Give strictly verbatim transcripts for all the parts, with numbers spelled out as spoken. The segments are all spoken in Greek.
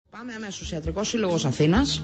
Πάμε αμέσως. Ιατρικός Σύλλογος Αθήνας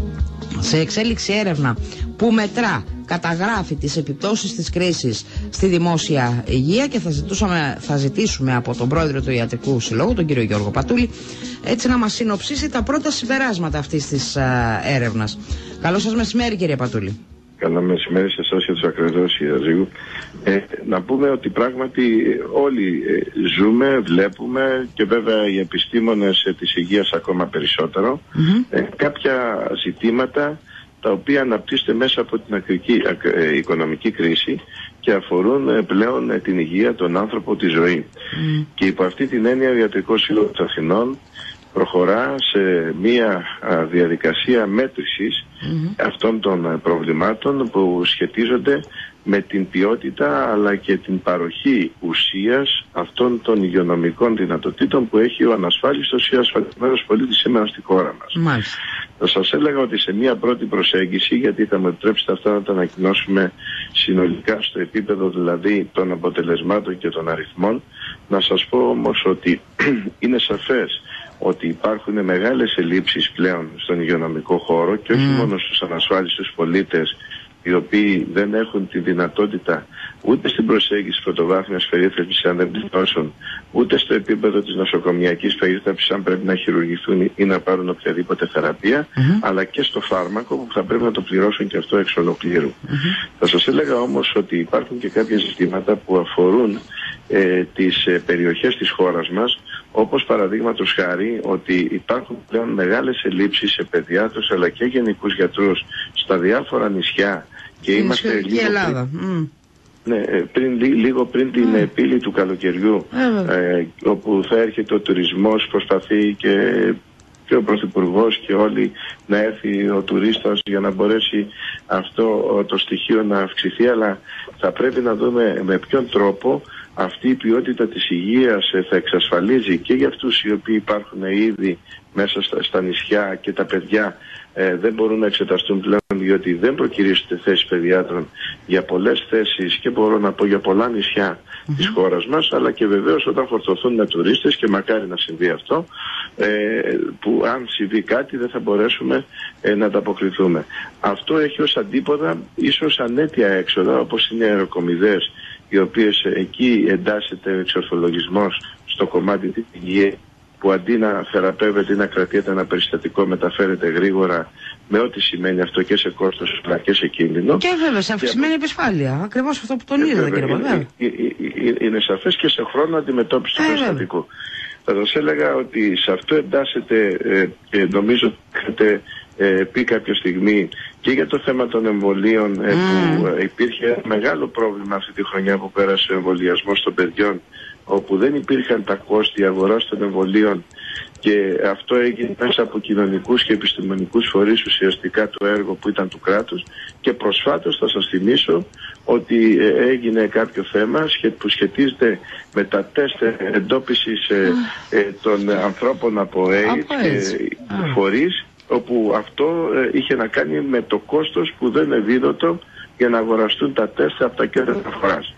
σε εξέλιξη έρευνα που μετρά, καταγράφει τις επιπτώσεις της κρίσης στη δημόσια υγεία και θα, ζητούσαμε, θα ζητήσουμε από τον πρόεδρο του Ιατρικού Συλλόγου, τον κύριο Γιώργο Πατούλη, έτσι να μας συνοψίσει τα πρώτα συμπεράσματα αυτής της α, έρευνας. Καλό σας μεσημέρι, κύριε Πατούλη. Καλό μεσημέρι σε εσάς και τους ακροατές Ιαζίου. Ε, να πούμε ότι πράγματι όλοι ε, ζούμε, βλέπουμε και βέβαια οι επιστήμονες ε, της υγείας ακόμα περισσότερο mm-hmm. ε, κάποια ζητήματα τα οποία αναπτύσσονται μέσα από την ακρική, ακ, ε, οικονομική κρίση και αφορούν ε, πλέον ε, την υγεία, τον άνθρωπο, τη ζωή. Mm. Και υπό αυτή την έννοια ο Ιατρικός Σύλλογος Αθηνών προχωρά σε μία α, διαδικασία μέτρησης mm-hmm. αυτών των προβλημάτων που σχετίζονται με την ποιότητα αλλά και την παροχή ουσίας αυτών των υγειονομικών δυνατοτήτων που έχει ο ανασφάλιστος ή ασφαλισμένος πολίτης σήμερα στη χώρα μας. Μάλιστα. Θα σας έλεγα ότι σε μία πρώτη προσέγγιση, γιατί θα μου επιτρέψετε αυτά να τα ανακοινώσουμε συνολικά στο επίπεδο δηλαδή των αποτελεσμάτων και των αριθμών, να σας πω όμως ότι είναι σαφές ότι υπάρχουν μεγάλες ελλείψεις πλέον στον υγειονομικό χώρο και όχι mm. μόνο στους ανασφάλιστους πολίτες οι οποίοι δεν έχουν τη δυνατότητα ούτε στην προσέγγιση πρωτοβάθμιας περίθαλψης αν δεν πληρώσουν, ούτε στο επίπεδο της νοσοκομιακής περίθαλψης αν πρέπει να χειρουργηθούν ή να πάρουν οποιαδήποτε θεραπεία, mm-hmm. αλλά και στο φάρμακο που θα πρέπει να το πληρώσουν και αυτό εξ ολοκλήρου. Mm-hmm. Θα σας έλεγα όμως ότι υπάρχουν και κάποια ζητήματα που αφορούν ε, τις ε, περιοχές της χώρας μας, όπως παραδείγματος χάρη ότι υπάρχουν πλέον μεγάλες ελλείψεις σε παιδιάτρους αλλά και γενικούς γιατρούς στα διάφορα νησιά και στην είμαστε λίγο Ελλάδα. Πριν, mm. ναι, πριν, λίγο πριν mm. την πύλη του καλοκαιριού mm. ε, όπου θα έρχεται ο τουρισμός, προσπαθεί και, και ο Πρωθυπουργός και όλοι να έρθει ο τουρίστας για να μπορέσει αυτό το στοιχείο να αυξηθεί, αλλά θα πρέπει να δούμε με ποιον τρόπο αυτή η ποιότητα της υγείας θα εξασφαλίζει και για αυτούς οι οποίοι υπάρχουν ήδη μέσα στα, στα νησιά και τα παιδιά ε, δεν μπορούν να εξεταστούν πλέον διότι δεν προκυρήσονται θέσεις παιδιάτρων για πολλές θέσεις και μπορώ να πω για πολλά νησιά mm-hmm. της χώρας μας, αλλά και βεβαίως όταν φορτωθούν με τουρίστες και μακάρι να συμβεί αυτό, ε, που αν συμβεί κάτι δεν θα μπορέσουμε ε, να ανταποκριθούμε. Αυτό έχει ως αντίποδα ίσως ανέτεια έξοδα όπως είναι οι αεροκομιδές, οι οποίες εκεί εντάσσεται ο εξορθολογισμός στο κομμάτι της υγείας, που αντί να θεραπεύεται ή να κρατιέται ένα περιστατικό μεταφέρεται γρήγορα, με ό,τι σημαίνει αυτό και σε κόστος αλλά και σε κίνδυνο. Και βέβαια σε αυξημένη επισφάλεια, ακριβώς αυτό που τονίζετε κύριε Παπαδάκη. Είναι, είναι σαφές και σε χρόνο αντιμετώπιση του περιστατικού. Θα σας έλεγα ότι σε αυτό εντάσσεται ε, και νομίζω ότι έχετε ε, πει κάποια στιγμή και για το θέμα των εμβολίων ε, mm. που ε, υπήρχε μεγάλο πρόβλημα αυτή τη χρονιά που πέρασε ο εμβολιασμός των παιδιών, όπου δεν υπήρχαν τα κόστη αγοράς των εμβολίων και αυτό έγινε μέσα από κοινωνικούς και επιστημονικούς φορείς ουσιαστικά το έργο που ήταν του κράτους, και προσφάτως θα σας θυμίσω ότι ε, έγινε κάποιο θέμα που σχετίζεται με τα τεστ εντόπισης ε, ε, των ανθρώπων από AIDS και φορείς, όπου αυτό ε, είχε να κάνει με το κόστος που δεν είναι δίδωτο για να αγοραστούν τα τεστ από τα κέντρα αναφοράς.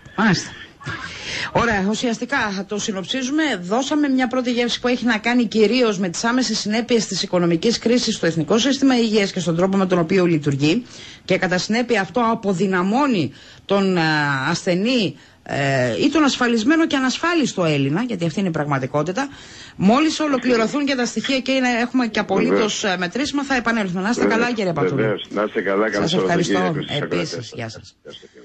Ωραία, ουσιαστικά το συνοψίζουμε. Δώσαμε μια πρώτη γεύση που έχει να κάνει κυρίως με τις άμεσες συνέπειες της οικονομικής κρίσης στο Εθνικό Σύστημα Υγείας και στον τρόπο με τον οποίο λειτουργεί, και κατά συνέπεια αυτό αποδυναμώνει τον ασθενή ε, ή τον ασφαλισμένο και ανασφάλιστο Έλληνα, γιατί αυτή είναι η πραγματικότητα. Μόλις ολοκληρωθούν και τα στοιχεία και είναι, έχουμε και απολύτως μετρήσιμα, θα επανέλθουμε. Να είστε καλά κύριε Πατούλη. Να είστε καλά, σας ευχαριστώ επίσης. Γεια σας.